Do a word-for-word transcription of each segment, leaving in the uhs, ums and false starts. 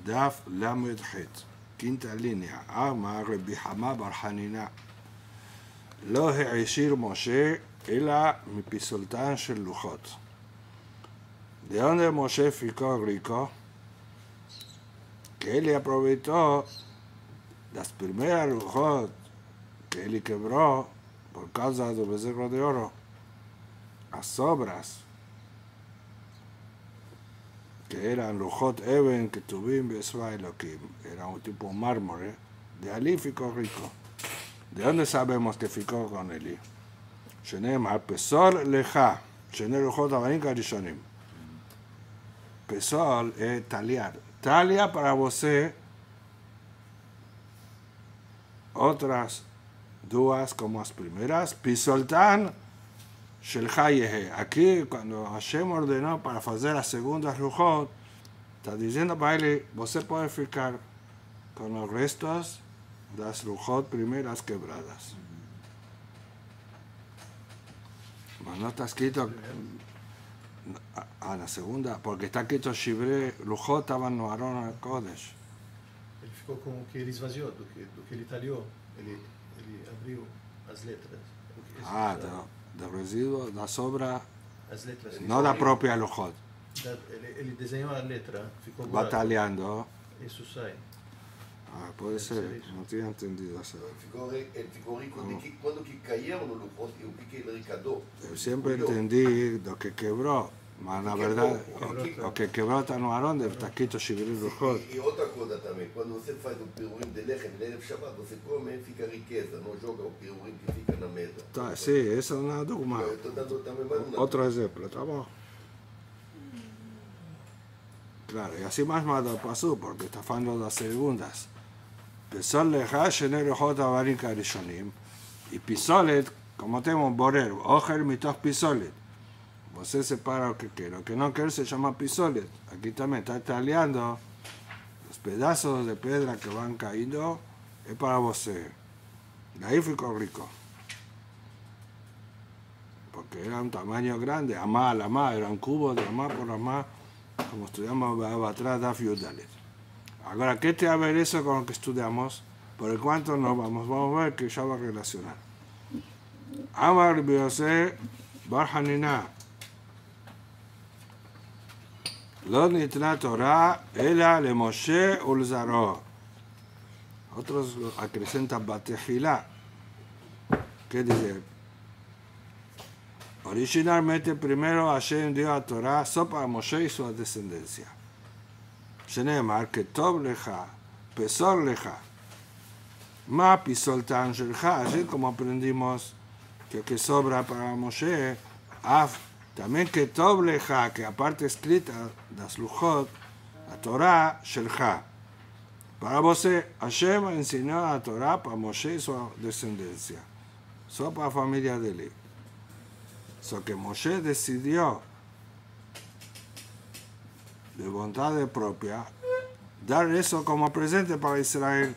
Daf Lamed Het. Quinta línea. Amar Rabbi Hama bar Hanina. Lo העשיר Moshe אלא מפיסולתן של לוחות. ¿De dónde Moshe ficó rico? Que él aprovechó las primeras lujot que él quebró por causa del becerro de oro, las sobras que eran lujot even que tuvimos Besra Elohim, era un tipo mármol, ¿eh? De allí ficó rico. ¿De dónde sabemos que ficó con él? שנאמר, פסול לך, שני לוחות אבנים הראשונים. פסול es taliar. Talia para você, otras duas como las primeras. Pisoltán shelcha yehe. Aquí, cuando Hashem ordenó para hacer las segundas lujot, está diciendo para él, você puede ficar con los restos de las lujot primeras quebradas. Mas no está escrito a, a la segunda, porque está escrito Shibre Lujot estaban no Aron al Kodesh. Ele ficou com o que ele esvaziou, do que, do que ele talhou, ele, ele abriu as letras. Ah, do, do residuo, da sobra, as letras. no da propia Lujot. Da, ele, ele desenhou a letra, ficou Va talhando. Isso sai. Ah, puede ser, no tinha entendido eso. Ele ficou rico de que quando que caíram no Lujot e o que ele arrecadou. Yo siempre entendí lo que quebró, mas na verdade, o, o que quebró está no Aron, está escrito Shibre Lujot. E outra coisa também, quando você faz o piruim de lechem, de Shabbat, você come e fica riqueza, não joga o piruim que fica na mesa. Tá, sim, essa é uma dogma. Eu estou dando também mais uma. Otro ejemplo, tá bom? Claro, y así más más pasó, porque está hablando de las segundas. Pesol leja, shener lujot avarim karishonim. Y pisolet, como tenemos borer, ojer mitos pisolet. Você separa lo que quiere. Lo que no quiere se llama pisolet. Aquí también está taliando los pedazos de piedra que van cayendo, es para você. De ahí ficó rico. Porque era un tamaño grande, amá, la amá, era un cubo de amá por amá, como estudiamos atrás de Afiudalet. Ahora, ¿qué te va a ver eso con lo que estudiamos? Por el cuanto no vamos, vamos a ver que ya va a relacionar. Amar Biose Bar Hanina. Lo nitna Torah ela le Moshe ulzaro. Otros acrecentan Batejilá. ¿Qué dice? Originalmente primero Hashem dio a Torah sopa a Moshe y su descendencia. שנאמר, כתוב לך, פסול לך. מה פיסולתן שלך? así como aprendimos que que sobra para Moshe, af, también כתוב לך, que aparte escrita das lujot, la Torah שלך. Para você, Hashem enseñó a Torah para Moshe y su descendencia. Só para la familia de él. So que Moshe decidió de voluntad propia, dar eso como presente para Israel.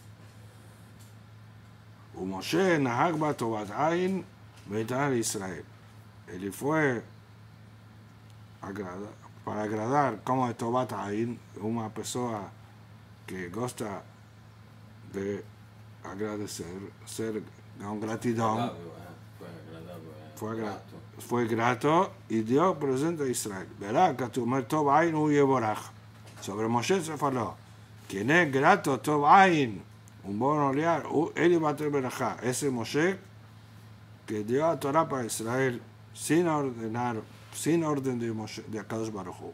Y Moshe nahag ba tovat ain veitan Israel. Él fue agrada, para agradar como es tovat ain, una persona que gusta de agradecer, ser con gratitud. Fue grato. Fue grato y dio presente a Israel. Verá que tu mer Tov Ain u Yevorach. Sobre Moshe se faló. Quien es grato, Tov Ain, un buen olear, él iba a tener verajá. Ese Moshe que dio a Torah para Israel sin ordenar, sin orden de Moshe, de Akadosh Baruj Hu.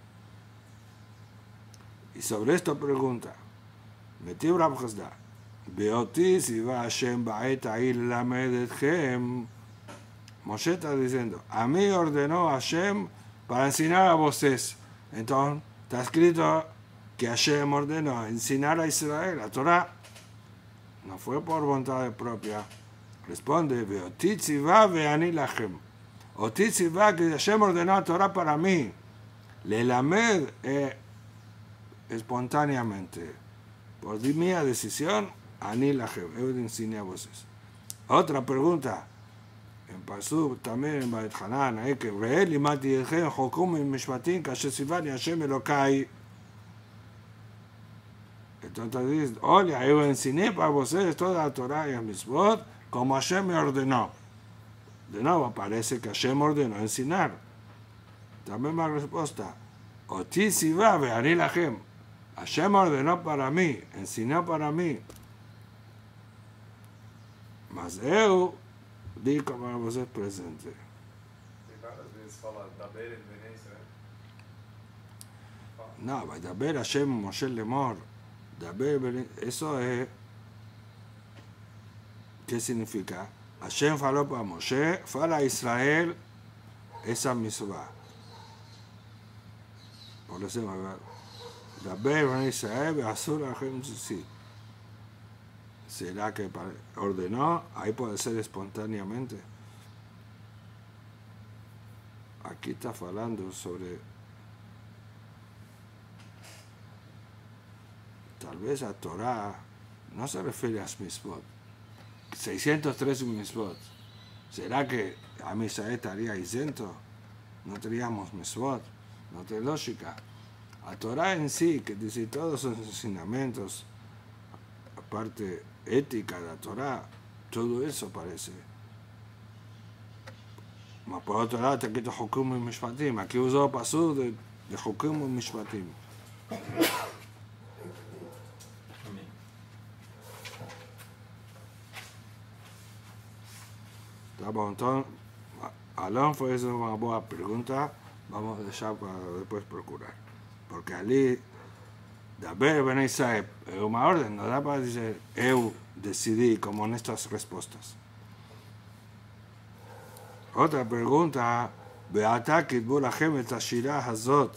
Y sobre esto pregunta, Metiv Rab Chazda, Beoti si va Hashem ba'et a'il lamed etchem. Moshe está diciendo, a mí ordenó Hashem para enseñar a vosotros. Entonces, está escrito que Hashem ordenó enseñar a Israel, a Torah. No fue por voluntad propia. Responde, Oti tzivá ve'ani lachem. Oti tzivá, que Hashem ordenó a Torah para mí. Le lamed eh, espontáneamente. Por mi decisión, ani lachem. Yo le enseñé a vosotros. Otra pregunta. En Pasuk también en Beit Hanan, hay que ver y mati el gen jokum y mishpatim que se sivani Hashem Elokai. Entonces dice, oye, yo enseñé para ustedes toda la Torah y a Mitzvot como Hashem me ordenó. De nuevo, parece que Hashem ordenó enseñar. También más respuesta. Oti siva ve'ani lachem. Hashem ordenó para mí, enseñó para mí. Mas eu digo para vocês presente. Tem várias vezes fala da beira de Venência, né? No, Vadaber Hashem Moshe Lemor. Daber, eso es. ¿Qué significa? Hashem faló para Moshe, fala a Israel esa misma. Por eso, Daber a Israel, Azul Hashem sí. ¿Será que ordenó? Ahí puede ser espontáneamente. Aquí está hablando sobre. Tal vez a Torah no se refiere a Mitzvot. seiscientos tres Mitzvot. ¿Será que a Misael estaría isento? No teníamos Mitzvot. No tiene lógica. A Torah en sí, que dice todos esos enseñamientos, aparte ética de la Torah, todo eso parece. Mas por otro lado, te quito Hukum y Mishpatim. Aquí usó pasú de, de Hukum y Mishpatim. Tá bom, então, Alon foi essa uma boa pergunta, vamos deixar para depois procurar. Porque ali, Daber Ben Israel é uma ordem, não dá para dizer eu decidi como nestas respostas. Outra pergunta, Beata kitbu lachem et hashira hazot.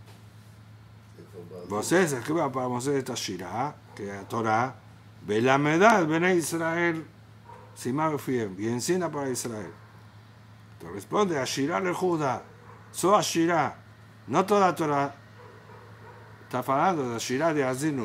Vocês escrevam para vocês esta shira, que é a Torá, Belamedad Ben Israel. Simá Befiem, y encina para Israel. Te responde, Ashirá le Judá, so Ashirá, no toda Torah. Está hablando de Ashirá de Azinu.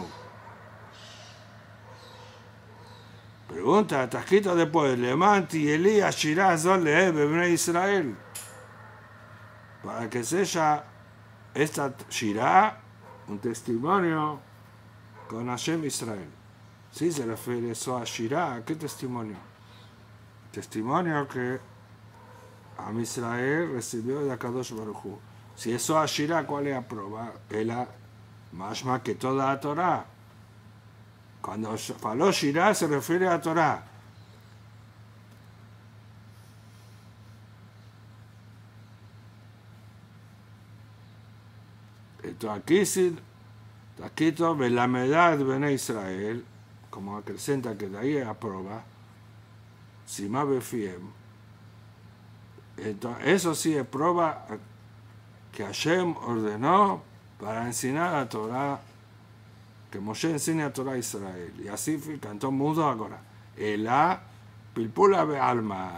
Pregunta, está escrito después, Lemanti Elí Ashirá Zol Le'e Bebnei Israel. Para que sea esta Shirá un testimonio con Hashem Israel. Sí se refiere eso a Shirá, ¿a qué testimonio? Testimonio que Am Israel recibió de Akadosh Baruj Hu. Si eso a Shirá, ¿cuál es la prueba? Ela, más más que toda la Torah. Cuando faló Shirá se refiere a Torah. Entonces aquí sí, aquí todo, la medad de Bene Israel, como acrecenta que de ahí aprueba, si más befiem. Entonces, eso sí es prueba que Hashem ordenó para enseñar a Torah, que Moshe enseña a Torah a Israel. Y así cantó mudo ahora. Elá pilpula be alma.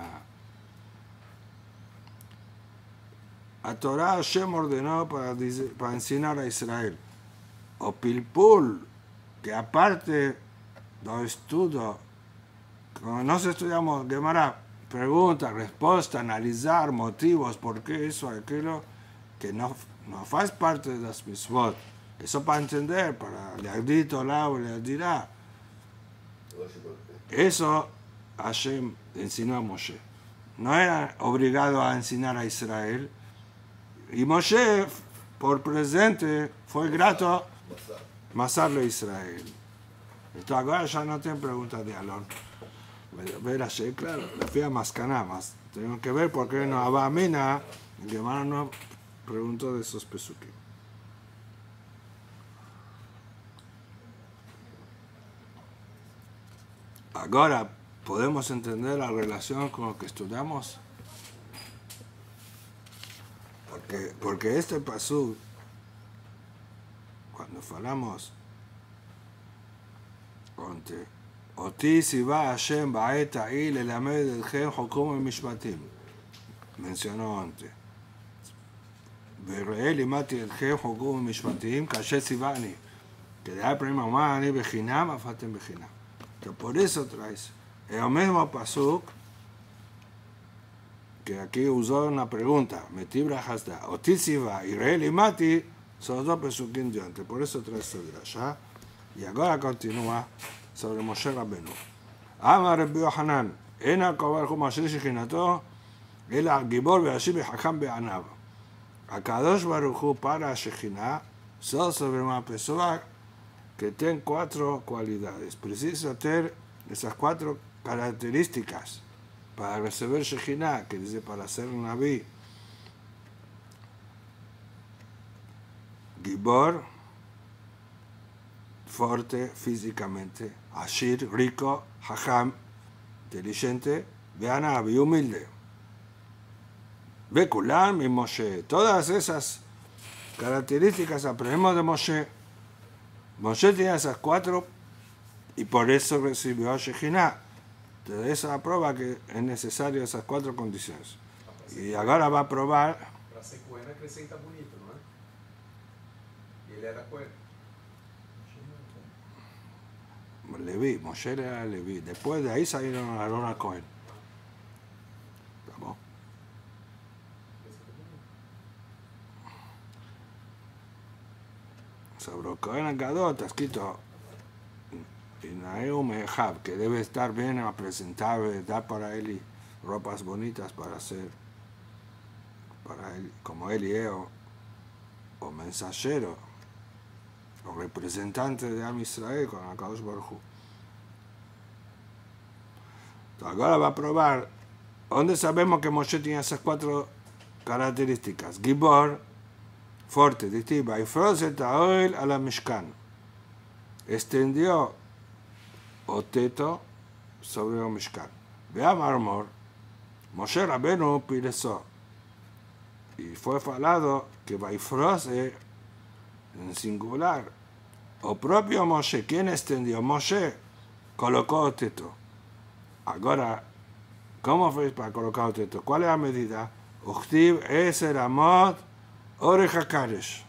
A Torah Hashem ordenó para, para enseñar a Israel. O pilpul, que aparte do estudio, cuando nos estudiamos Gemara, pregunta, respuesta, analizar motivos, por qué eso, aquello, que no, no hace parte de las mitzvot. Eso para entender, para leer Torah o leer dirá. Eso Hashem enseñó a Moshe. No era obligado a enseñar a Israel. Y Moshe, por presente, fue grato masarle a Israel. Entonces ahora ya no tienen preguntas de Alon. Ver a Hashem, claro, la fía más caná, más. Tenemos que ver por qué no Abamina, que hermano no preguntó de esos pesukim. Ahora, ¿podemos entender la relación con lo que estudiamos? Porque, porque este pasú, cuando hablamos, conte, Oti siva Hashem ba'et ha'il lelamed etchem hukum u'mishpatim, mencionó antes. Ve're'e limati etchem hukum u'mishpatim, kasher sivani, que de ahí prima más ani bechinam, afatem bechinam. Que por eso traes el mismo pasuk que aquí usó una pregunta, Metibra Hasda, Oti siva y Re'e limati, son dos pesukim de antes, por eso traes el drasha. Y ahora continúa sobre Moshe Rabbeinu. Amar Rabbi Yohanan, en acabar como así Shechinato, el Gibor Beashib Hakam Be'anav. Akadosh Baruch Hu para Shechina, solo sobre una persona que tiene cuatro cualidades. Precisa tener esas cuatro características para recibir Shechina, que dice para ser un Naví. Gibor, fuerte físicamente, Ashir, rico, Hacham, inteligente, Be'anav y humilde. Bekulam y Moshe. Todas esas características aprendemos de Moshe. Moshe tiene esas cuatro y por eso recibió Shechina. Entonces esa prueba que es necesario esas cuatro condiciones. Y ahora va a probar. Para ser Cohen acrescenta bonito, ¿no? Y él era Cohen. Leví, Moshe era Leví. Después de ahí salieron a Aarón a Cohen. ¿Estamos? Sobre Cohen Agadot está escrito Inaeum Ehab, que debe estar bien presentable, dar para él ropas bonitas para hacer, para él, como Elieo, o mensajero, o representante de Am Israel con Akadosh Baruj Hu. Ahora va a probar dónde sabemos que Moshe tiene esas cuatro características. Gibor, fuerte, distiva, y Frozet Aoel a la Mishkan. Extendió o teto sobre el Mishkan. Vea Marmor, Moshe Rabbeinu piresó. Y fue falado que Vaifroze en singular. O propio Moshe, ¿quién extendió? Moshe colocó el teto. Ahora, ¿cómo fue para colocar el teto? ¿Cuál es la medida? Uchtiv Eser Amot Orech HaKaresh.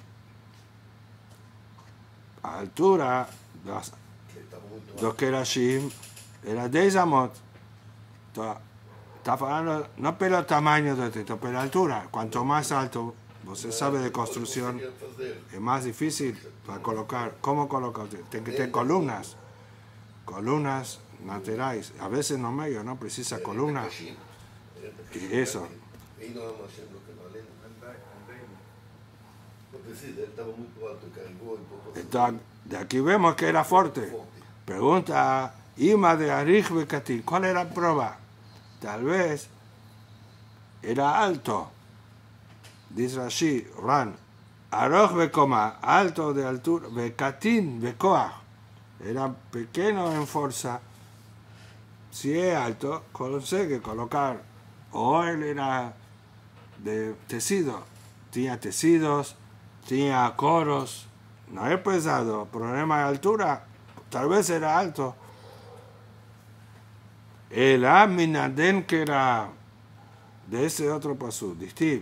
A altura de los, los Kerashim era diez amot. Está hablando no por el tamaño del teto, pero la altura. Cuanto más alto, usted sabe de construcción, es más difícil para colocar. ¿Cómo colocar? Tiene que tener columnas. Columnas laterales. A veces no medio, ¿no? Precisa columnas. Y eso. Entonces, de aquí vemos que era fuerte. Pregunta Ima de Arich Bekatin, ¿cuál era la prueba? Tal vez era alto. Dice Rashi, Ran, Aroch Bekoma, alto de altura, Bekatin, Bekoach, era pequeño en fuerza. Si es alto, consigue colocar, o él era de tejido, tenía tejidos, tenía coros, no es pesado, problema de altura, tal vez era alto. El Aminaden que era de ese otro pasú, distiv,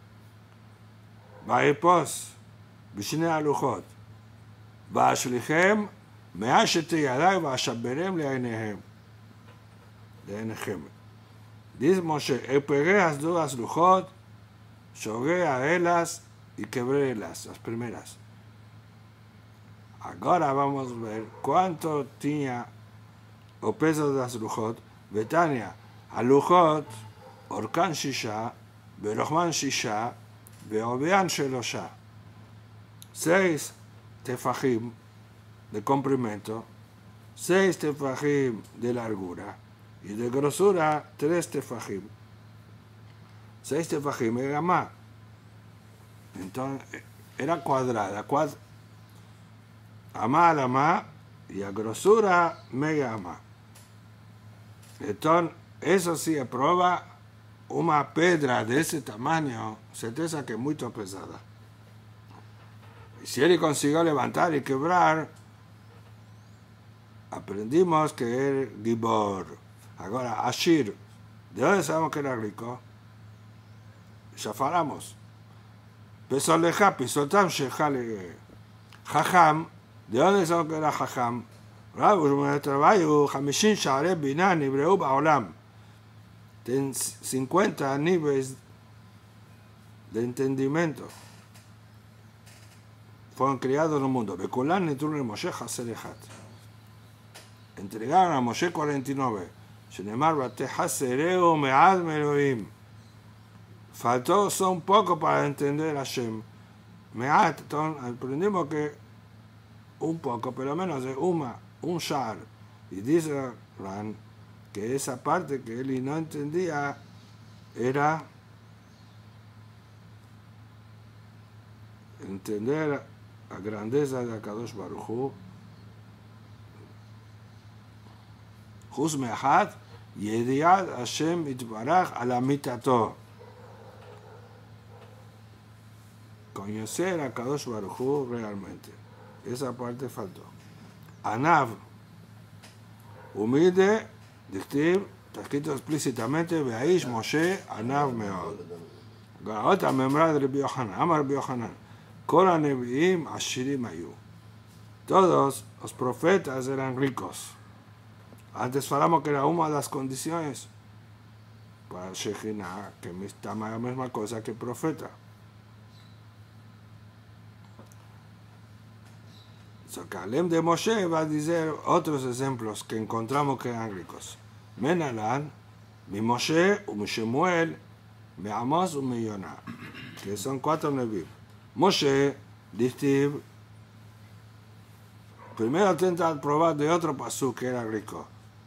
Vaipos, Bishne Aluchot, Vaashlichem, Meashete Yaday, Vaashaberem Leainehem. Leainehem. Dice Moshe, e pegué las dos Luchot, jogué a ellas y quebré las, las primeras. Ahora vamos a ver cuánto tenía o peso de las Luchot. Betania, הלוחות, אורכן שישה, ורוחמן שישה, ועוביין שלושה. Seis tefajim de comprimento, seis tefajim de largura, y de grosura, tres tefajim. Seis tefajim era más. Entonces, era cuadrada, cuad... amá a la más, y a grosura, media amá. Entonces, eso sí prueba una pedra de ese tamaño, certeza que es muy pesada. Y si él consiguió levantar y quebrar, aprendimos que era Gibor. Ahora, Ashir, ¿de dónde sabemos que era rico? Ya falamos. Pesoleja, pisotam, shejale. Jajam, ¿de dónde sabemos que era Jajam? חמישים שערי בינה נבראו בעולם. Ten cincuenta niveles de entendimiento. fueron criados en el mundo. Bekulán Nitur Moshe Haser Echat. Entregaron a Moshe cuarenta y nueve. Shenemar Bate Hasereo Mead Meloim. Faltó son un poco para entender a Hashem. Mead, aprendimos que un poco, pero menos de uma, un shar. Y dice Ran que esa parte que él no entendía era entender la grandeza de Akadosh Baruj Hu. Juz me'achad yediat Hashem itbaraj ala mitato. Conocer a Akadosh Baruj Hu realmente. Esa parte faltó. Anav, humilde, dictiv, está escrito explícitamente, Veaish Moshe, Anav Meod. Otra membrana de Rabbi Yohanan, Amar Rabbi Yohanan, Kol HaNevi'im Ashirim Ayu. Todos los profetas eran ricos. Antes hablamos que era una de las condiciones para Shekhinah, que está la misma cosa que el profeta. So, Kalem de Moshe va a decir otros ejemplos que encontramos que eran ricos. Menalan, mi Moshe, mi Shemuel, mi Amos y mi Yonah, que son cuatro Nevi'im. Moshe, Dictiv, primero intenta probar de otro pasú que era rico.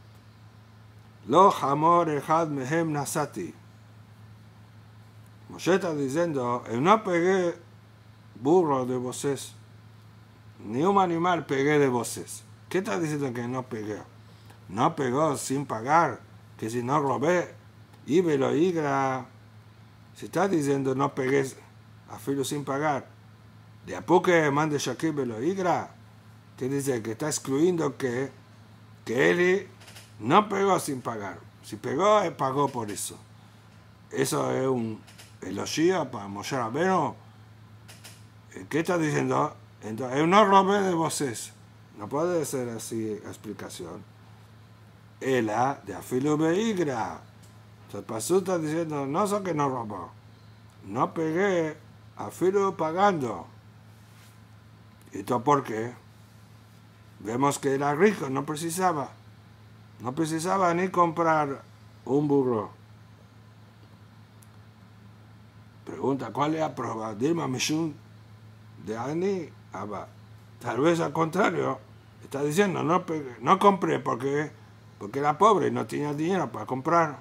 Lo Hamor Echad Mehem Nasati. Moshe está diciendo, no pegué burro de voces. Ni un animal pegué de voces. ¿Qué está diciendo que no pegué? No pegó sin pagar, que si no robé, y me lo igra. Si está diciendo no pegué a filo sin pagar, de a poco mande Shakir me lo igra, que dice que está excluyendo que, que él no pegó sin pagar. Si pegó, él pagó por eso. Eso es un elogio para Moshe Rabbeinu. ¿Qué está diciendo? Entonces, yo no robé de voces. No puede ser así la explicación. Ela de afilo beigra. Entonces, Pasú está diciendo, no sé que no robó. No pegué afilo pagando. ¿Y esto por qué? Vemos que era rico, no precisaba. No precisaba ni comprar un burro. Pregunta, ¿cuál es la prueba? Dilma Mishun de Ani. Abba. Tal vez al contrario, está diciendo, no, no compré porque, porque era pobre y no tenía dinero para comprar.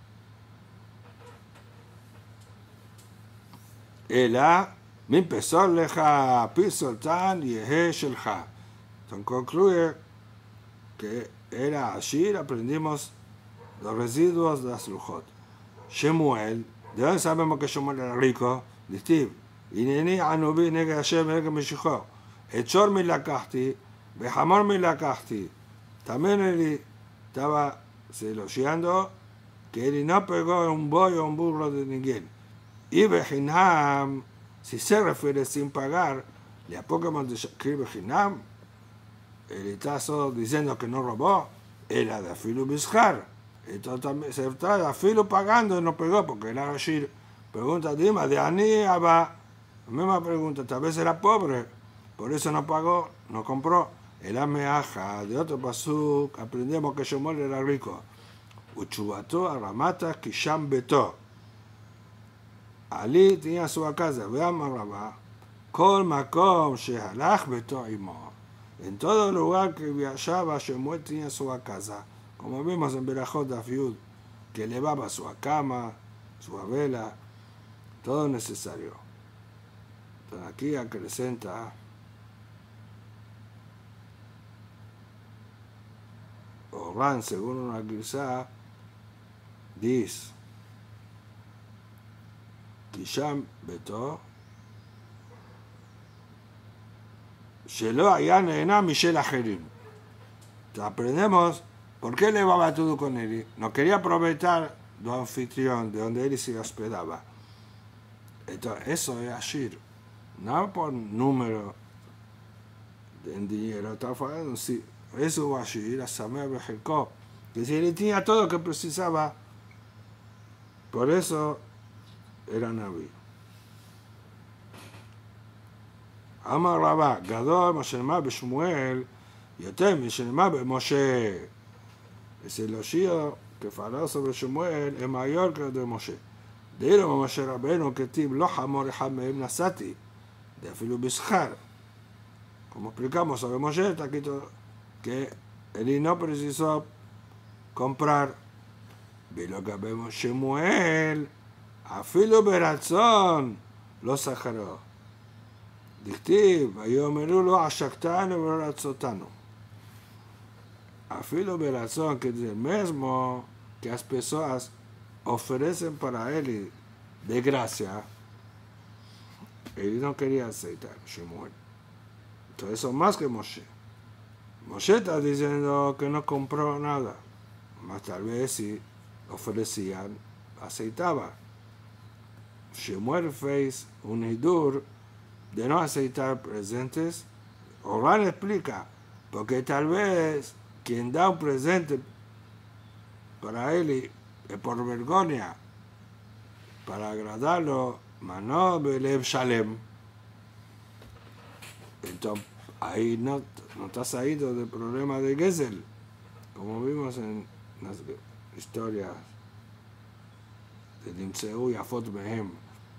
Ela, mi pesor leja, pisoltan y eje shelja. Entonces concluye que era así, aprendimos los residuos de las lujot. Shemuel, ¿de dónde sabemos que Shemuel era rico? Distiv. הנני ענובי נגד השם נגד משיחו. את שור מי לקחתי, וחמור מי לקחתי. También él estaba elogiando que él no pegó un buey o un burro de ninguém. Y Bejinam, si se refiere sin pagar, le apocamos de Shakir Bejinam, él está solo diciendo que no robó, era de Afilu Bishar. Entonces se está de Afilu pagando y no pegó porque era Rashir. Pregunta Dima, de Ani Abba. Misma pregunta, tal vez era pobre, por eso no pagó, no compró. El ameaja de otro pasuk, aprendemos que Shemuel era rico. Uchubato a Ramata Kisham Beto. Ali tenía su casa, veamos Rabá. Kol Makom Shehalach Beto Imo. En todo lugar que viajaba, Shemuel tenía su casa. Como vimos en Berajot Dafiud, que elevaba su cama, su vela, todo necesario. Entonces aquí acrecenta Orán, según una guisa, dice Kisham Beto Shelo Aya Nehena Mishel Ajerim. Aprendemos por qué elevaba todo con él. No quería aprovechar del anfitrión, de donde él se hospedaba. Entonces, eso es Ashir. No por número en dinero, está falando, sí. Eso va a ir a Samer Bejelko. Que si él tenía todo lo que precisaba, por eso era Naví. אמר רבא, גדול מה שנאמר בשמואל, יותר משנאמר במשה. אצל הושיע, כפרסו בשמואל, הם היור כדי משה. דהינו משה רבנו כתיב, לא חמור אחד מהם נסעתי, אפילו בשכר. Como explicamos sobre Moshe, está escrito que él no precisó comprar. ולא לגבי שמואל, אפילו ברצון לא שכרו. דכתיב, ויאמרו לו עשקתנו ולא רצותנו. Afilo beratzón, que es el mismo que las personas ofrecen para él de gracia, él no quería aceitar, Shemuel. Entonces son más que Moshe. Moshe está diciendo que no compró nada, más tal vez si ofrecían, aceitaba. Shemuel fez un hidur de no aceitar presentes. Orán explica, porque tal vez quien da un presente para él es por vergüenza, para agradarlo, Manó Belev Shalem. Entonces, ahí no, no está salido del problema de Gesel, como vimos en las historias de Nimseu y Afot Mehem.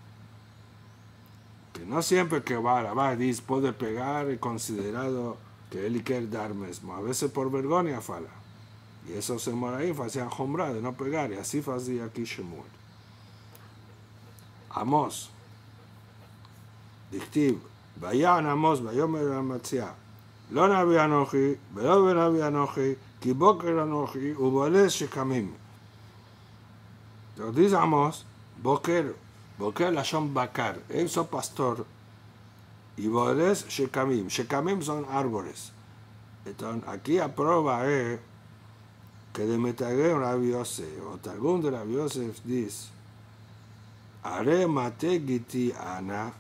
Que no siempre que va a la va dice puede pegar y considerado que él quiere dar mismo. A veces por vergüenza fala. Y eso se moraí, hacían jombra de no pegar, y así hacía aquí Shemuel. Amos. Dictiv. Vayan Amos, vayomer Amatzia. לא נביא אנוכי, ולא בנביא אנוכי, כי בוקר אנוכי, ובולס שקמים. Dice Amos, בוקר, בוקר לשון בקר, eso pastor, y boles shekamim, shekamim son árboles. Entonces, aquí a prueba es que de Metagem Rabbi Yosef, o Targum de Rabbi Yosef dice, Are mate giti ana,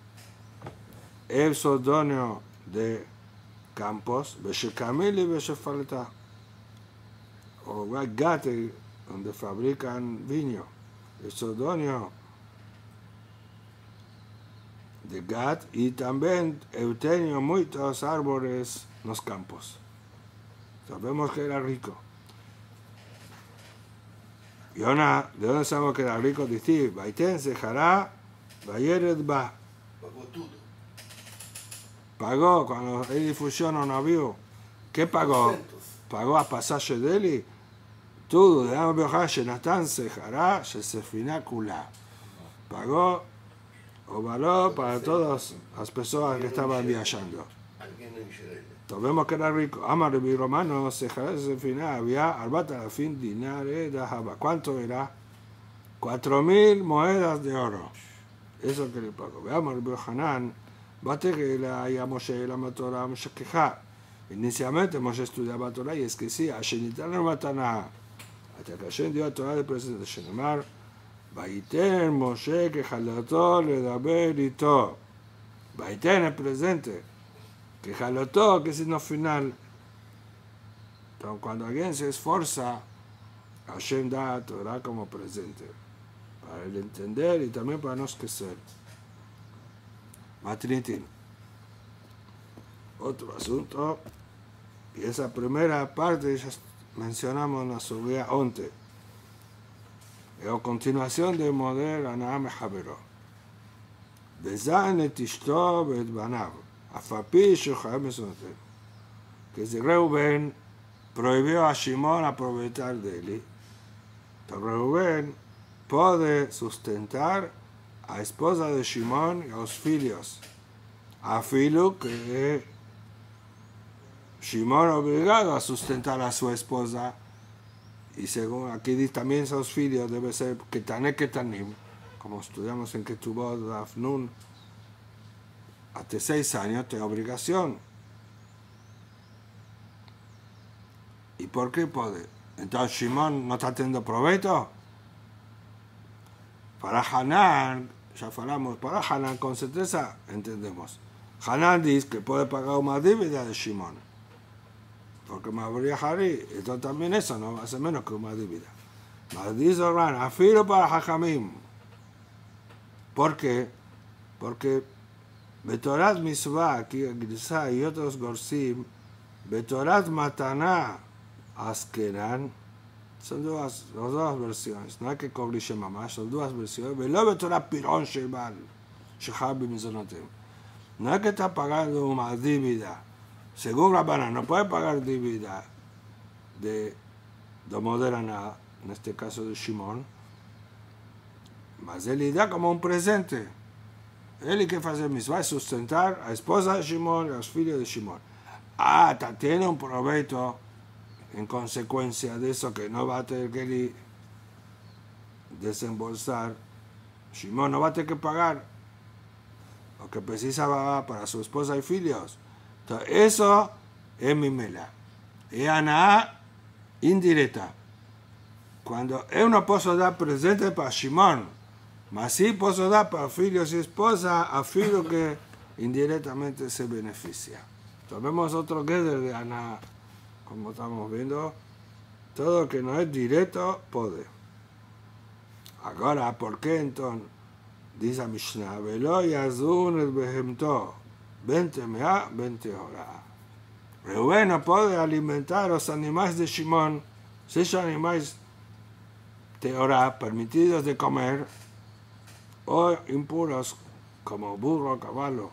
el sodonio de campos, beshekamili beshefalta, o gate, donde fabrican viño, el sodonio de Gat, y también he tenido muchos árboles en los campos. Sabemos que era rico. Yona, ¿de dónde sabemos que era rico? Dice, Baiten se jará, Bayered ba. Pagó todo. Pagó, cuando él difusionó un navío, ¿qué pagó? doscientos. Pagó a pasaje de él, todo, de Am Beoja, Shenatan se jará, Shesefina Kula. Pagó o valor para todas las personas que estaban viajando. Alguien en Israel. Entonces vemos que era rico. Amar mi romano, se al final había arbata fin dinares de Java. ¿Cuánto era? Cuatro mil monedas de oro. Eso que le pagó. Veamos el Hanan, bate que la ya Moshe la Torah Moshe queja. Inicialmente Moshe estudiaba Torah y es que sí, Ashenitan el Matana. Hasta que Hashem dio a Torah de presente de Shenemar. Vaiten Moshe que jalotó le daber y todo. Vaiten el presente. Que jalotó, que es el final. Entonces, cuando alguien se esfuerza, Hashem da a Torah como presente. Para el entender y también para no esquecer. Matrinitin. Otro asunto. Y esa primera parte ya mencionamos en la subida onte. A continuación de Moder Anam Javero. Bezan et ishto et banav. Afapi shochem esonotem. Que se Reuben prohibió a Shimon aprovechar de él. Pero Reuben puede sustentar a la esposa de Shimon y a los hijos. A filo que Shimon obligado a sustentar a su esposa. Y según aquí dice también sus hijos debe ser Ketané Ketanim, como estudiamos en Ketubot Afnun, hasta seis años de obligación. ¿Y por qué puede? Entonces Shimon no está teniendo provecho. Para Hanan, ya hablamos, para Hanan con certeza entendemos. Hanan dice que puede pagar una dívida de Shimon. Porque me habría Harry, esto también eso no va a ser menos que una dívida. Mas dice Orán, afilo para Jajamim. ¿Por qué? Porque Betorat Mitzvah, aquí Grisá y otros Gorsim, Betorat Mataná, Askeran, son dos, las dos versiones, no hay que cobrir mamás, son dos versiones. Velo Betorat Pirón Shebal, Shehab Bimizonotem. No hay que estar pagando una dívida. Según Rabbaná, no puede pagar dívida de, de moderna, en este caso de Shimon, mas él da como un presente. Él que hace misma es sustentar a la esposa de Shimon y a los hijos de Shimon. Ah, tiene un provecho en consecuencia de eso que no va a tener que desembolsar. Shimon no va a tener que pagar lo que precisa para su esposa y hijos. Entonces, eso es mi mela. Es ana indirecta. Cuando yo no puedo dar presente para Shimon, mas sí puedo dar para hijos y esposa a filo que indirectamente se beneficia. Entonces, vemos otro Geder de ana, como estamos viendo, todo que no es directo puede. Ahora, ¿por qué entonces? Dice Mishnah, Velo yazun el behemto, veinte mea, veinte horas. Reuben no puede alimentar a los animales de Shimon, si son animales teorá permitidos de comer, o impuros como burro o caballo.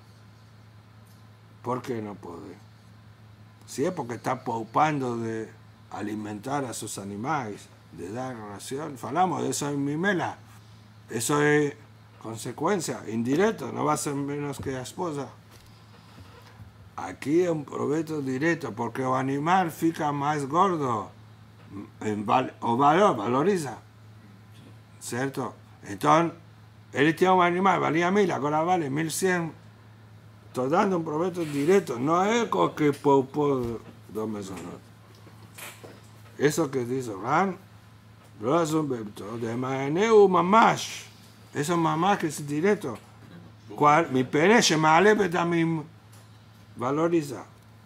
¿Por qué no puede? Si es porque está paupando de alimentar a sus animales, de dar ración, falamos de eso en mi mela. Eso es consecuencia indirecta, no va a ser menos que la esposa. Aquí es un provecho directo, porque el animal fica más gordo, en val, o valor, valoriza, ¿cierto? Entonces, él tiene un animal, valía mil, ahora vale mil cien, estoy dando un provecho directo, no es como que por, por dos meses. Eso que dice Ran, no es un bebto, de maneu mamash, eso es mamash que es directo. Cual, mi pene se male, pero también valoriza.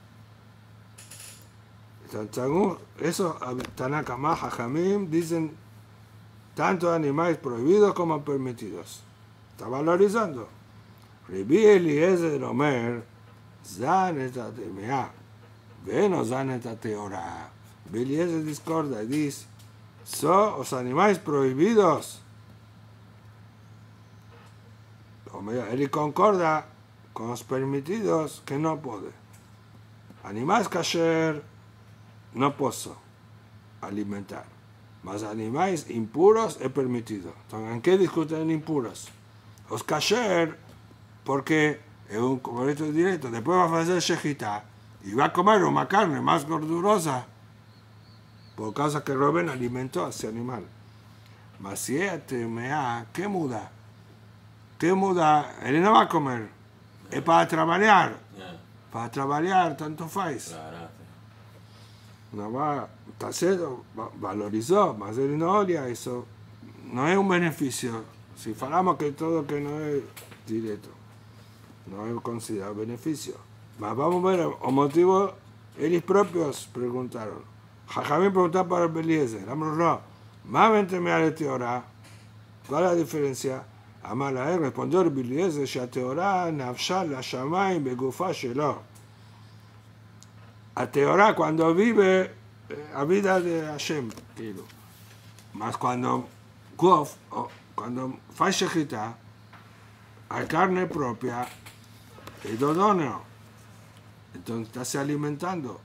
Eso, Tanakama, Jajamim, dicen tanto animales prohibidos como permitidos. Está valorizando. Rebi Eliezer Omer, Zan et atemea, Veno Zan et ateora. Eliezer discorda y dice, son los animales prohibidos. Él concorda con los permitidos que no puede. Animales kasher no puedo alimentar. Mas animales impuros es permitido. Entonces, ¿en qué discuten impuros? Los kasher, porque es un correcto directo. Después va a hacer shejita y va a comer una carne más gordurosa por causa que Reuben alimentó a ese animal. Mas si es temea, ¿qué muda? ¿Qué muda? Él no va a comer. Es para trabajar. Yeah. Para trabajar, tanto faz. Claro. No va, está cedo, valorizó, mas él no odia eso. No es un beneficio. Si falamos que todo que no es directo, no es considerado beneficio. Mas vamos a ver, o motivo, ellos propios preguntaron. Jajamín preguntó para Eliezer, no, más veinte me haré teorá. ¿Cuál es la diferencia? Amala él respondió Eliezer, que la teorá nafshal la shamayim begufá shelo. A teorá cuando vive la vida de Hashem, kilo. Mas cuando gof, cuando fa shechita, a carne propia, es dodono. Entonces está se alimentando.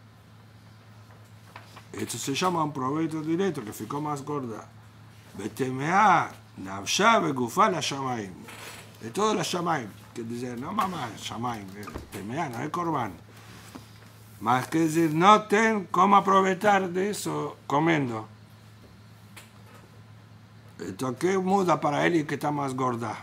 Esto se llama un provecho directo que ficó más gorda. Betemea, nafsha, begufá la shamayim. De todas las shamayim. Que dice, no mamá, shamayim, temea, no es corbán. Más que decir, no ten cómo aprovechar de eso comiendo. Entonces, ¿qué muda para él y que está más gorda?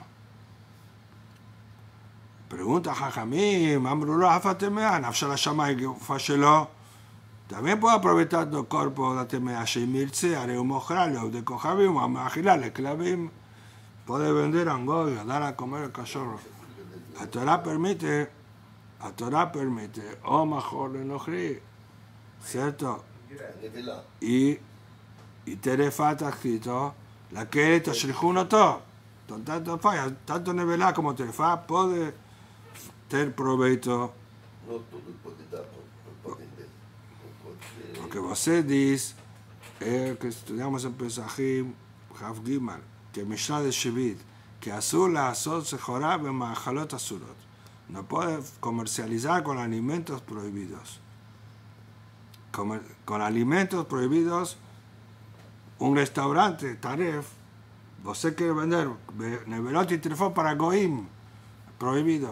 Pregunta Jajamim, Amrullah, afatemea, nafsha la shamayim, fashelo. También puede aprovechar el cuerpo de temea, shemirce, haré un mojralo, de cojabim, a agilale, clavim, puede vender a un goyo, dar a comer el cachorro. La Torah permite, la Torah permite, o mejor enojrí, ¿cierto? Y, y Terefa está escrito, la que es Tashrijunoto, tanto falla, tanto Nevelá como Terefa puede ter proveito, Não tudo pode dar, não pode ter. Não pode porque você diz, é que estudamos em Pesachim, Rav Gimal, que Mishnah de Shevit, que azul la azot se jorab en majalot azulot. No puede comercializar con alimentos prohibidos. Comer, con alimentos prohibidos, un restaurante, Taref, você quiere vender neverot y trefot para Goim, prohibido.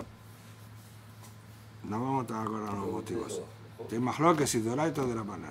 No vamos a estar ahora los motivos. Te imagino que si doraito de la manera.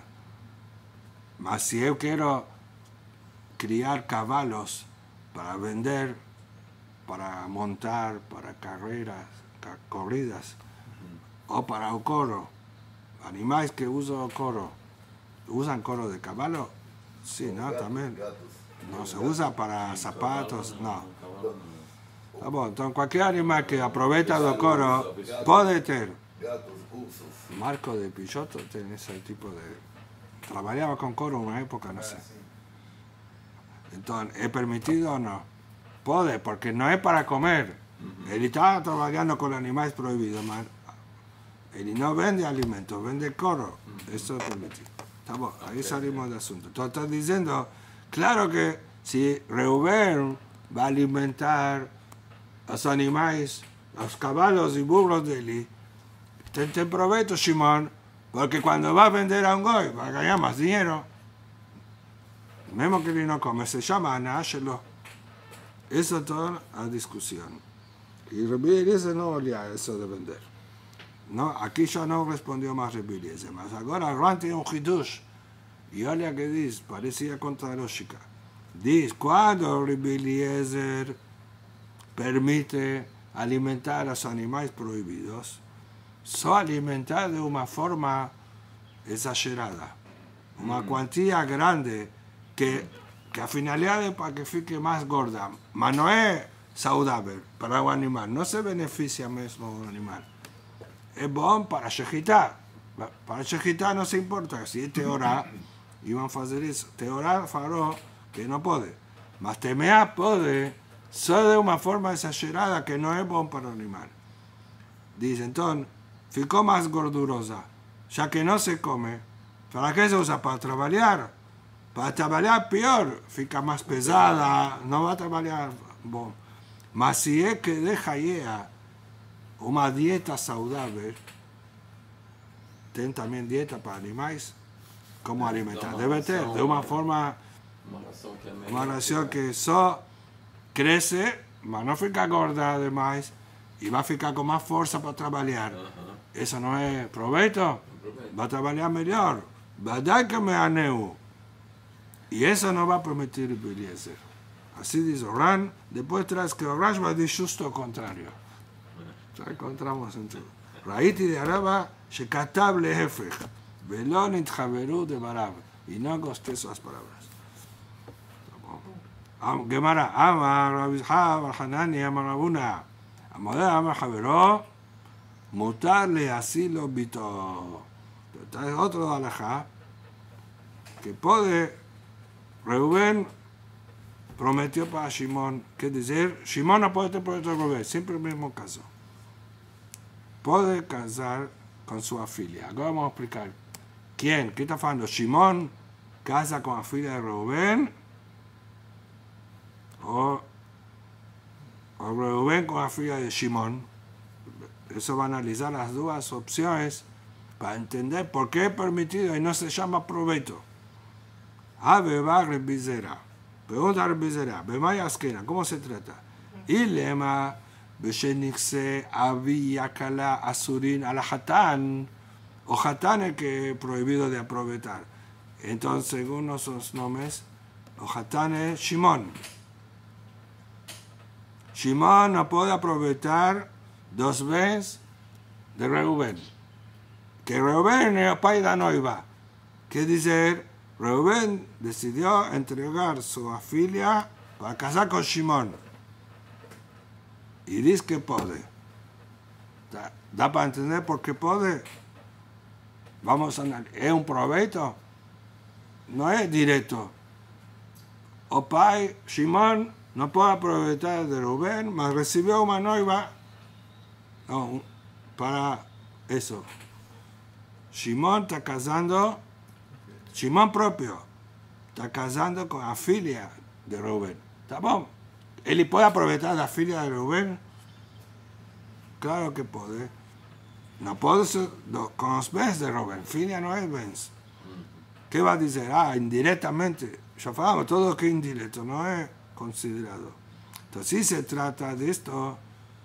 Mas si yo quiero criar caballos para vender, para montar, para carreras, ca- corridas, o para el coro, animales que usan coro, ¿usan coro de caballo? Sí, ¿no? También. gatos. No se usa para zapatos, no. Ah, bueno, entonces cualquier animal que aprovecha del coro puede tener. Gatos, ursos. Marco de Pichotto tiene ese tipo de... Trabajaba con coro en una época, no sé. Entonces, ¿es permitido o no? Puede, porque no es para comer. Él está trabajando con animales prohibidos, man. Él no vende alimentos, vende coro. Eso es permitido. Estamos, ahí salimos del asunto. Entonces, estás diciendo, claro que si Reuben va a alimentar a los animales, a los caballos y burros de él, ten, ten provecho, Simón, porque cuando va a vender a un goy, va a ganar más dinero. Mismo que él no come, se llama Anashelo. Eso es toda la discusión. Y Rabbi Eliezer no olía eso de vender. No, aquí ya no respondió más Rabbi Eliezer. Mas ahora Ran tiene un hidush. Y olha que dice, parecía contra lógica. Dice, cuando Rabbi Eliezer permite alimentar a los animales prohibidos, solo alimentar de una forma exagerada. Una cuantía grande que, que a finalidad es para que fique más gorda. Mas no es saludable para un animal. No se beneficia mismo un animal. Es bueno para shejitar. Para shejitar no se importa. Si es teorá, iban a hacer eso. Teorá faró que no puede. Mas temea puede, solo de una forma exagerada que no es bueno para el animal. Dice, entonces, ficó más gordurosa, ya que no se come. ¿Para qué se usa? Para trabajar. Para trabajar peor, fica más pesada, no va a trabajar. Bueno. Mas si es que deja ya una dieta saludable, ten también dieta para animales, ¿cómo alimentar? Debe tener, de una forma, una ración que solo crece, mas no fica gorda además, y va a ficar con más fuerza para trabajar. Eso no es provecho, va a trabajar mejor. Va a dar que me aneu. Y eso no va a permitir el Eliezer. Así dice Ran. Después traes que Rash va a decir justo lo contrario. Ya encontramos en todo. Raíti de Araba, shekatav lehefech, velo nitchaveru de barav. Y no gosté sus palabras. Gemara, Amar, Rabizha, Barhanani, Amar Rabuna. Amodé, Amar Javero, mutar le asilo bito. Traes otro de alajá, que puede, Reuben prometió para Shimón, que decir, Shimón no puede tener otro Reuben, siempre el mismo caso. Puede casar con su filia. Ahora vamos a explicar. ¿Quién? ¿Qué está haciendo? ¿Shimón casa con la filia de Reuben? ¿O, o Reuben con la filia de Shimón? Eso va a analizar las dos opciones para entender por qué es permitido y no se llama provecho. Ave va rebizera. Pregunta rebizera. Bemaya asquena. ¿Cómo se trata? Y lema Beshenixe Avi Yakala Asurin al Hatán. O Hatán es que es prohibido de aprovechar. Entonces, según nuestros nombres, o Hatán es Shimón. Shimón no puede aprovechar dos veces de Reuben. Que Reuben es el padre de Noiva. ¿Qué dice? Reuben decidió entregar su filia para casar con Shimón. Y dice que puede. ¿Da, da para entender por qué puede? Vamos a analizar. ¿Es un provecho? No es directo. O pai, Shimón no puede aprovechar de Reuben, mas recibió una noiva No, para eso. Shimon está casando, Shimon propio, está casando con la filia de Rubén. ¿Está bien? ¿Él puede aprovechar la filia de Rubén? Claro que puede. No puede ser con los bens de Rubén. Filia no es bens. ¿Qué va a decir? Ah, indirectamente. Ya falamos, todo que es indirecto no es considerado. Entonces, si se trata de esto,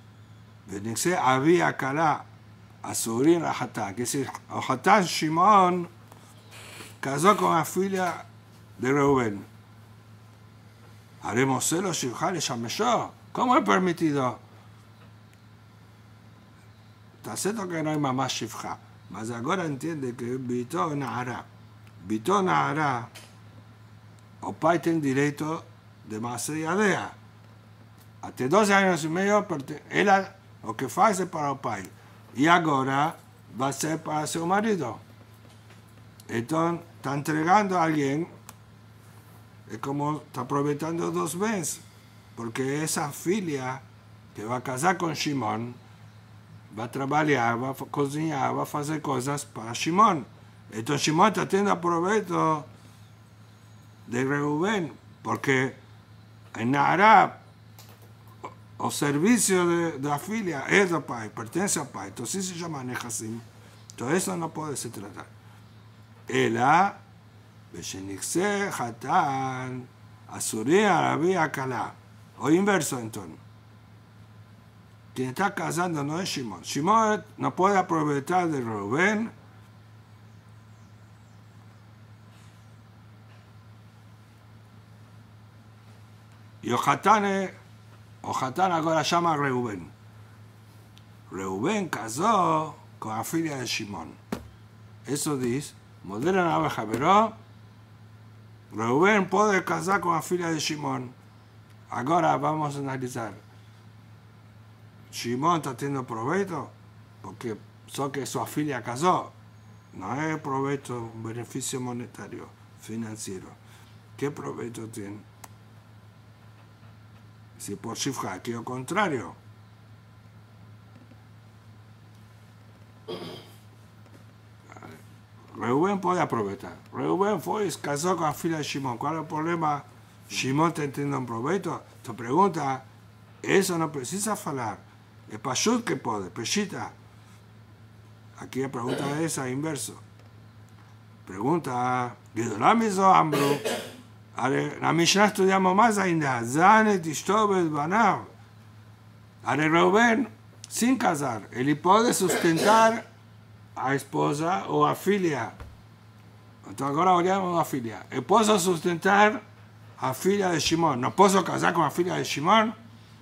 había calá a Surin a Hatán. Que si Hatán Shimon casó con la filia de Rubén. Haremos celo Shivjal y Shameshó. ¿Cómo es permitido? Está cierto que no hay mamá Shivja. Mas ahora entiende que Bito Nahara. Bito Nahara. O pai tiene derecho de Masé y Adea. Hasta doce años y medio, él lo que hace para el pai. Y ahora va a ser para su marido. Entonces, está entregando a alguien, es como está aprovechando dos veces, porque esa filia que va a casar con Shimon, va a trabajar, va a cocinar, va a hacer cosas para Shimon. Entonces, Shimon está teniendo provecho de Reubén, porque en Nahara, o servicio de, de la filia es del pai, pertenece al pai, entonces se llama Nehasim. Entonces eso no puede se tratar. Ela, Beshenixe, Hatán, Asurí, Arabí, Akalá. O inverso entonces. Quien está casando no es Shimon. Shimon no puede aprovechar de Rubén. Y o Hatán es O Hatán ahora llama a Reubén. Reubén casó con la filia de Shimon. Eso dice, modera la abeja, pero Reubén puede casar con la filia de Shimon. Ahora vamos a analizar. Shimon está teniendo provecho porque solo que su filia casó. No es provecho, un beneficio monetario, financiero. ¿Qué provecho tiene? Si por Shivja, aquí lo contrario. Reubén puede aprovechar. Reubén fue y casó con la filia de Shimon. ¿Cuál es el problema? Shimon está teniendo un provecho. Te pregunta, eso no precisa hablar. Es Pashut que puede, Peshita. Aquí la pregunta es a inverso. Pregunta, Gedolam hizo Ambro. En la Mishnah estudiamos más ainda. Zanet Ishtobet Banav. Ahora Reubén, sin casar, él puede sustentar a esposa o a filia. Entonces ahora hablamos a filia. Él puede sustentar a filia de Shimon. No puedo casar con la filia de Shimon.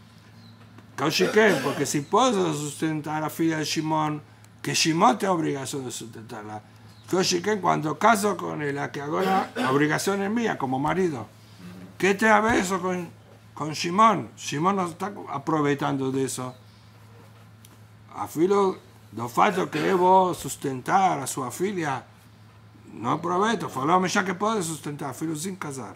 Porque si puedo sustentar a filia de Shimon, que Shimon tiene obligación de sustentarla. Cuando caso con él, que ahora la obligación es mía como marido. ¿Qué te ha eso con, con Shimon? Shimon no está aprovechando de eso. A filo do fato que debo sustentar a su filia, no aprovecho. Falamos ya que puede sustentar, filo sin casar.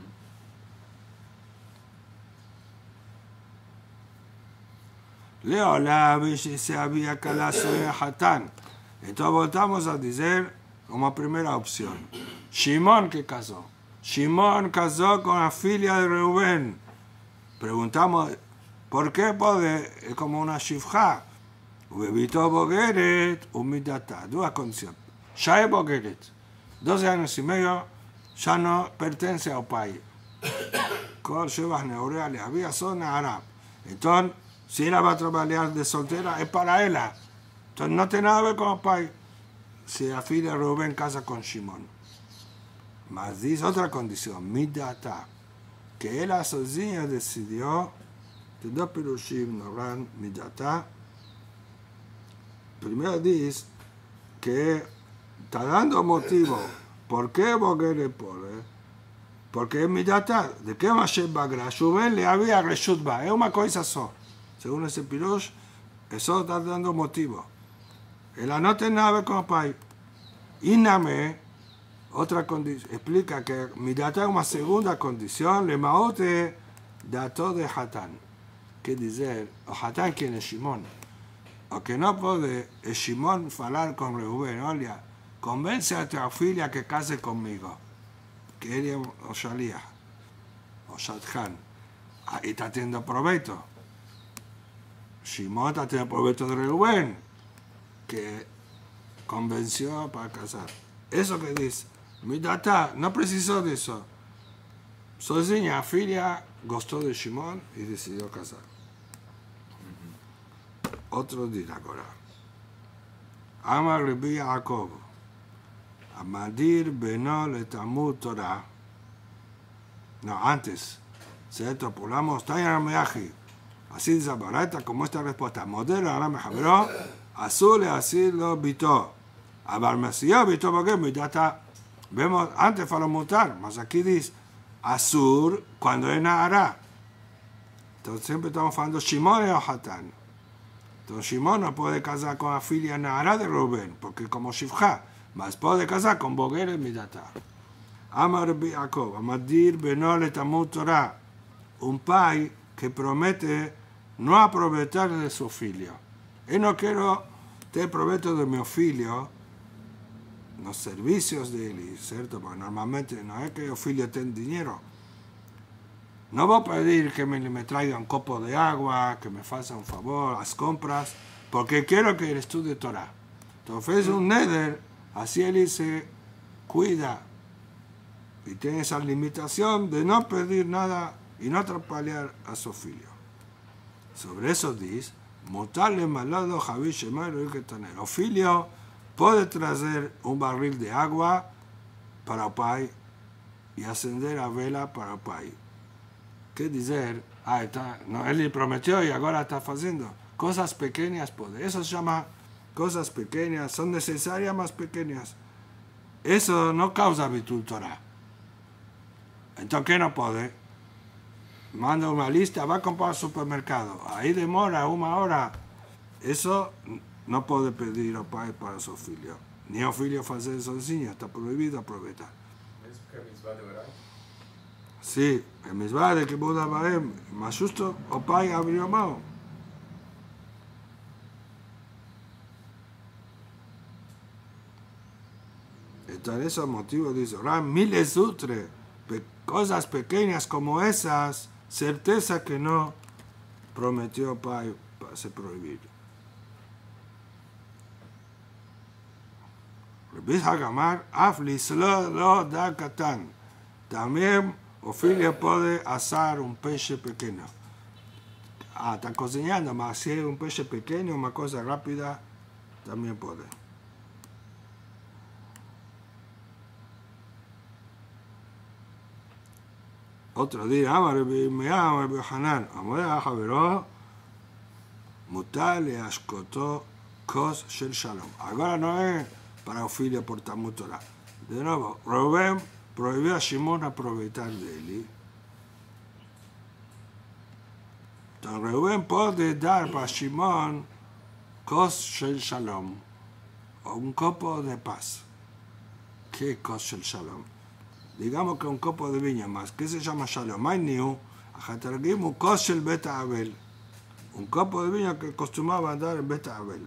Leo la vez se había calazo en Hatán. Entonces voltamos a decir como primera opción. Shimon que casó. Shimon casó con la filia de Reubén. Preguntamos, ¿por qué puede? Es como una shivja. Ubevito Bogeret, humidata. Dos condiciones. Ya es Bogeret. doce años y medio, ya no pertenece al país. Con llevas neureales, había zona árabe. Entonces, si ella va a trabajar de soltera, es para ella. Entonces no tiene nada que ver con el país. Si la filia de Rubén casa con Shimon. Mas dice otra condición, midata. Que él sozinha decidió, de dos pirushim noran midata. Primero dice que está dando motivo. ¿Por qué Boguere pone? Porque es midata. ¿De qué más bagra? Rubén le había reshutba. Es una cosa so. Según ese pirush, eso está dando motivo. El no tiene nada que ver con el país. Iname, otra condición, explica que midata es una segunda condición, le maote dato de Hatán. ¿Qué dice? O Hatán, ¿quién es Shimon? o que no puede, es Shimon hablar con Reuben, oye, convence a tu filia que case conmigo, que él o Shaliah, o Shadchan, y está teniendo provecho. Shimon está teniendo provecho de Reuben, que convenció para casar. Eso que dice, mi data, no precisó de eso. Sozinha, filia, gustó de Shimon y decidió casar. Otro día ahora. Amar Rabbi Yaakov, Amadir Beno le Talmud Torah. No, antes. ¿Cierto? Pulamos, Tayar Meaji. Así dice Baraita, como esta respuesta. Modelo, ahora me jabró. Azul y así lo vitó. Abar Mesías vitó porque mi data. Vemos, antes fue lo mutar, mas aquí dice Azur cuando es Nahara. Entonces siempre estamos hablando Shimon y Ojatán. Entonces Shimon no puede casar con la filia Nahara de Rubén, porque como Shifja, mas puede casar con Boguer y Midata. Amar Rabbi Yaakov, Amadir Beno le Talmud Torah, un pai que promete no aprovechar de su filio. Y no quiero tener provecho de mi filio, los servicios de él, ¿cierto? Porque normalmente no es que el filio tenga dinero. No voy a pedir que me, me traiga un copo de agua, que me faça un favor, las compras, porque quiero que él estudie Torah. Entonces un neder, así él se cuida y tiene esa limitación de no pedir nada y no atrapalhar a su filio. Sobre eso dice, mutarle malado Javi Shemar y que tener. El filio puede traer un barril de agua para el pai y acender la vela para el pai. ¿Qué decir? Ah, está, no, él le prometió y ahora está haciendo. Cosas pequeñas puede. Eso se llama cosas pequeñas, son necesarias más pequeñas. Eso no causa virtud Torah. Entonces, ¿qué no puede? Manda una lista, va a comprar al supermercado. Ahí demora una hora. Eso no puede pedir al pai para su filio. Ni el filio hacer eso sozinho, está prohibido aprovechar. Mesmo que a mitzvah de orar. Sí, en mitzvah de que Buda Baem, más justo, el pai abrió mano. Entonces, ese motivo dice, Ram, miles utre, cosas pequeñas como esas, certeza que no prometió el pai para se prohibir. Rabbi Hagamar, aflis lo lo da katan. También o filio puede asar un peixe pequeño. Ah, está cocinando, mas si es un peixe pequeño, una cosa rápida, también puede. Otro día, Amar me llama Rabbi Hanan, Amor a Javeró, mutar le ascotó cos shel shalom. Ahora no es para el filio por Talmud Torah. De nuevo, Reuben prohibió a Shimon aprovechar de él. Entonces Reuben puede dar para Shimon cos shel shalom, o un copo de paz. ¿Qué es cos shel shalom? Digamos que un copo de viña más. ¿Qué se llama shalom? Hay ni un, un cos shel beta abel. Un copo de viña que acostumbraba a dar en beta abel.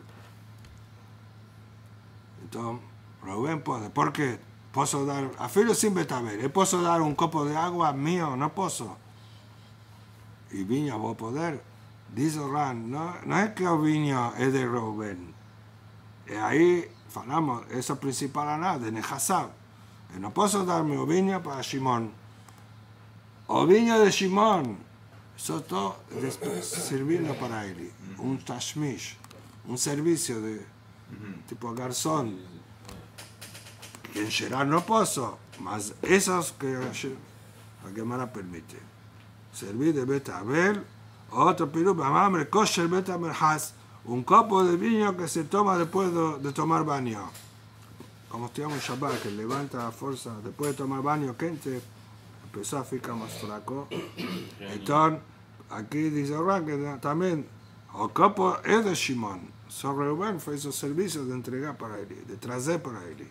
Entonces, Reuben puede. ¿Por qué? Puedo dar, a filo sin betabel, puedo dar un copo de agua mío, no puedo. Y viña voy a poder. Dice Ran, no, no es que el viño es de Reuben. Y ahí, falamos, eso principal a nada, de Nejasab. Y no puedo darme el viño para Shimon. O viño de Shimon. Eso todo sirviendo para él. Un tashmish, un servicio de tipo garzón. Que en Sherar no puedo, mas esos que la Gemara permite. Servir de beta abel, otro pirú, mamá, kosher beta merhaz, un copo de vino que se toma después de, de tomar baño. Como estudiamos en Shabbat, que levanta la fuerza, después de tomar baño quente, empezó a ficar más flaco. Entonces, aquí dice Ran que también el copo es de Shimon. Son Reuben fue esos servicios de entregar para él, de traer para él.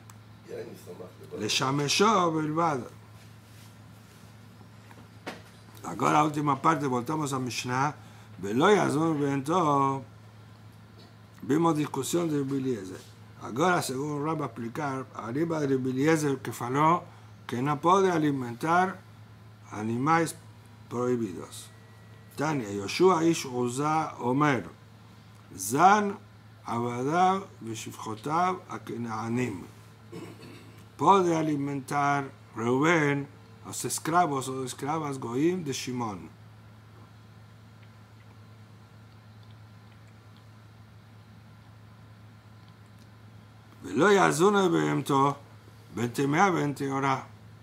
לשמשו בלבד. ahora la última parte, voltamos a Mishnah, ולא יעזור בענתו vimos discusión de Rabbi Eliezer. Agora, según Rab va a explicar, arriba de Rabbi Eliezer que falou que no puede alimentar animales prohibidos. Tania, Yoshua ish Uza Omer, Zan Abadav Veshivchotav Akenaanim. Puede alimentar Reuben los esclavos o esclavas goim de Shimón. ולא יעזונו בהמתו בין טמאה ובין טהורה.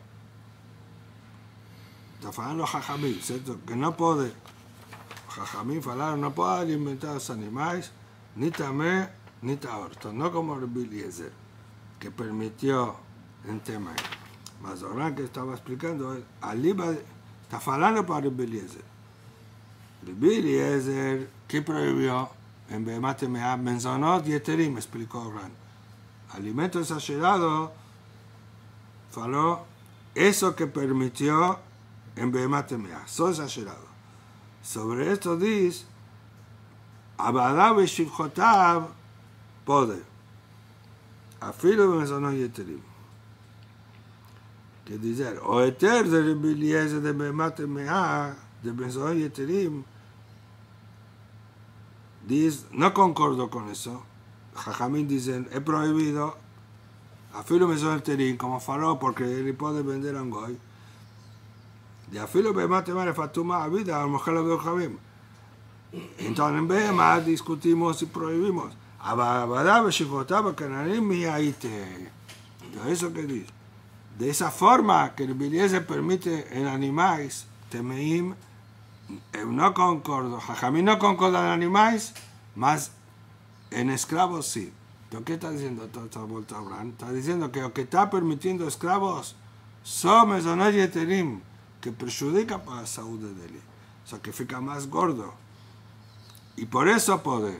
Está falando Jajamín, ¿cierto? Que no puede, Jajamín falaron, no puede alimentar a los animales, ni tamé, ni tahor. No como Rabbi Eliezer, que permitió en tema. Mas ahora que estaba explicando, Aliba está falando para Rabbi Eliezer. Rabbi Eliezer, ¿qué prohibió? En Behemat Temea, Menzonot Yeterim, explicó Ran. Alimento exagerado, faló, eso que permitió en Behemat Temea, son exagerados. Sobre esto dice, Abadav y Shivchotav, puede. Afilo Menzonot Yeterim. Que dice, o eter de Rabbi Eliezer de Behemat Temea, de Menzonot Yeterim, dice, no concordo con eso. Jajamín dicen, es prohibido, afilo Menzonot Yeterim, como faló, porque él puede vender a un goy. De afilo Behemat Temea le fatuma a vida, a lo mejor lo veo Jajamín. Entonces en Behemat discutimos y prohibimos. Abadav Shivchotav Akenaanim miyaite. Eso que dice. De esa forma que el Rabbi Eliezer permite en animales, temeim, no concordo. Jajamín no concorda en animales, más en esclavos sí. ¿Pero qué está diciendo toda esta vuelta, Abraham? Está diciendo que lo que está permitiendo esclavos son Menzonot Yeterim, que perjudica para la salud de él. O sea, que fica más gordo. Y por eso puede.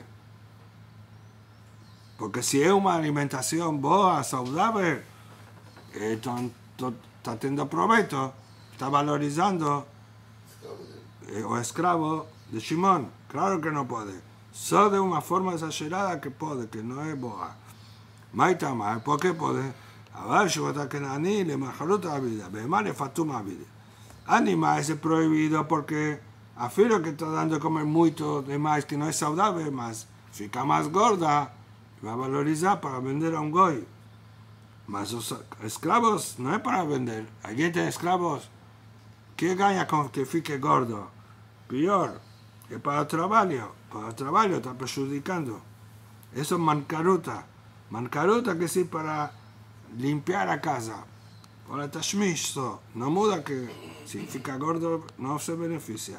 Porque si es una alimentación boa, saludable, entonces está teniendo provecho, está valorizando eh, o esclavo de Shimón. Claro que no puede. Solo de una forma exagerada que puede, que no es boa. Maitama, ¿por qué puede? A ver, si está que nani le majaruta la vida, Behemat le fatuma la vida. Animales es prohibido porque afirmo que está dando a comer mucho de más que no es saludable, más fica más gorda, va a valorizar para vender a un goy. Mas los esclavos no es para vender. Hay gente esclavos que gana con que fique gordo. Peor, que para el trabajo. Para el trabajo está perjudicando. Eso es mancaruta. Mancaruta que sí para limpiar la casa. Para tashmish, so. No muda que si fica gordo no se beneficia.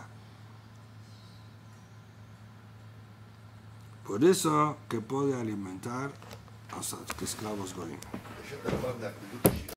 Por eso que puede alimentar a los esclavos goyim.